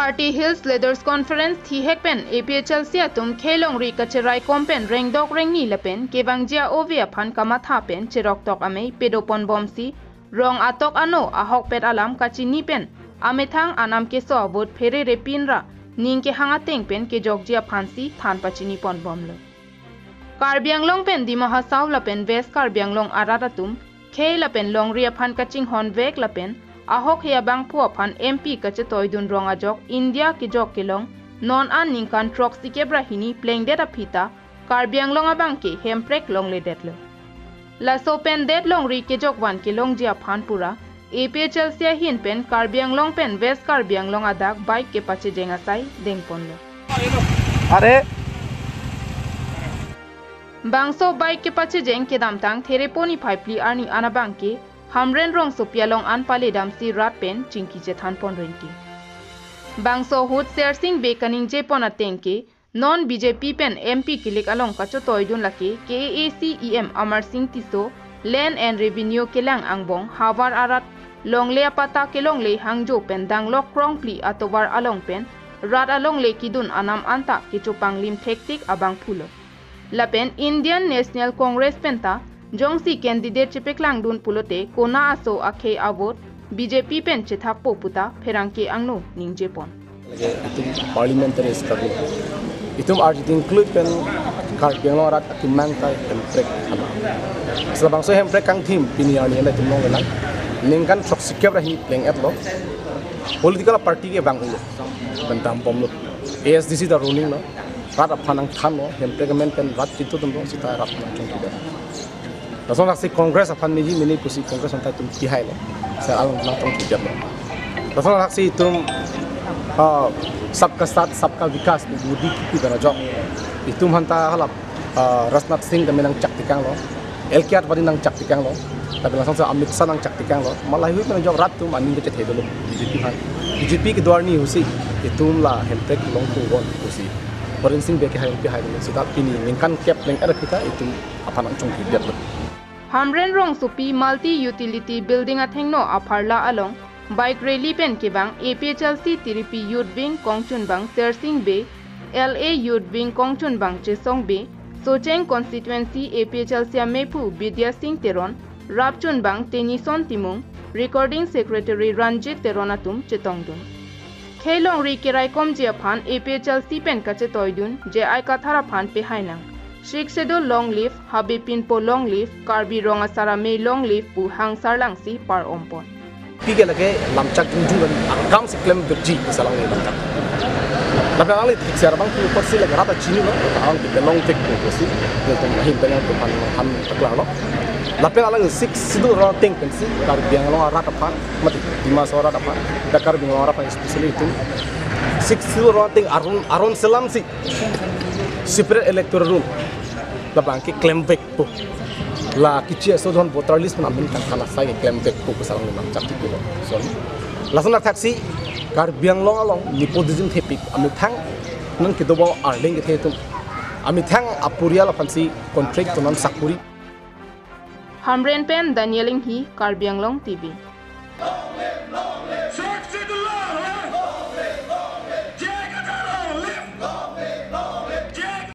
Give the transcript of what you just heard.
Party Hills Leaders Conference thi hekpen APHL sia tum khelong ri kacherai kompen rengdok rengni lapen kebangjia ovia phan kamatha pen cherok tok amei pedopon bomsi rong atok ano ahok pet alam kachini pen amethang anam keso avot phere repinra ningke hangateng pen ke jogjia phansi than pachini pon bomlo Karbi Anglong pen di mahasaw lapen West Karbi Anglong araratum khei lapen longria phan kaching honvek lapen ahok hia bang phu phan MP kache toidun ronga jok India ki jok kilong non an ningkan troxy kebra hini playing data phita Karbi Anglong abang ke hemprek long le detlo la so pen det long ri ke jok wan kilong jia phan pura APHL sia hin pen Karbi Anglong pen West Karbi Anglong adak bike ke pache jenga sai dengpon lo are bangso bike ke pache jeng ke damtang thereponi phaipli arni anabang ke Hamren rong sopialong an pale damsi rat pen chingki je than pon renki bangso hut sersing bekaning je pon atengke non BJP pen MP kilik along kacho toidun lake KACEM Amar Singh Tiso Land and Revenue kelang angbong hawar arat longle pata kelong le hangjo pen danglok krong pli atowar along pen rat along le kidun anam anta kichupang lim thektik abang phulo lapen Indian National Congress penta Jongsi candidate chepeklang dun pulote kona aso akhe avot BJP pen chethak poputa pherangke angno ningjepon itum parliamentary struggle itum arti include pen Karbi Anglong rat atimang kai hemprek ama selabang so hemprek kang team piniar ni na tumong lang ningkan sok sikap rahi pleng at lo political party ke bang lo bentam pom lo ASDC da ruling lo rat aphanang than lo hemprek men pen rat titu tum lo sita rat na chung kida Rasong naksi Kongres apan niji mini pusi Kongres antai tum kihai le, saya alam nantong kijat le. Rasong naksi tum sabka stat sabka vikas budi kipi berajok. Itum hanta halap Rasnath Singh kami nang cak tikang lo, LKR badi nang cak tikang lo. Tapi langsung sa Amit Shah nang cak tikang lo. Malah hui berajok rat tum aning kecet hedolo BJP han. BJP ke duar ni husi itum lah hentek long tugon husi. Orang sing beki hai pi hai le. Sudah pini ningkan cap leng ada kita itum apa nang chung kijat le. Hamren rong supi multi-utility building athengno apharla along bike rally pen kebang APHLC Tiripi Youth Wing Kongchun bang Sersing Bay LA Youth Wing Kongchun bang Chesong Bay Socheng constituency APHLC Mepu Bidya Singh Teron Rapchun bang Tenison Timung recording secretary Ranjit Teronatum Chetongdun Khelong ri kerai kom je phan APHLC pen kache toidun je ai kathara phan pe hainang Sheikh Sedo long leaf, Habibin po long leaf, Karbi ronga sara me long leaf pu hang sarlang si par ompon. Pige lagi lamcak junjungan akam si klem berji salang ni lamcak. Tapi orang ni tiada bang tu persi lagi rata cini lo, orang kita long tek tu persi, dia tu mahim dengan tu pan ham terkelang lo. Tapi orang sik sidu orang teng pensi, Karbi yang long rata pan, mati 5 orang rata pan, dah Karbi long rata pan especially itu. Sik sidu orang teng arun selam si. Separate electoral room. Labang ke claim back po. La kicia so don voter list na min kan kala sai claim back po salang limang chapti ko. So langsung na taxi Karbi Anglong along nepotism thepik amithang nan kidobo arling ke thetum amithang apuria la fansi contract to nan sakuri Hamren pen Danieling hi Karbi Anglong TV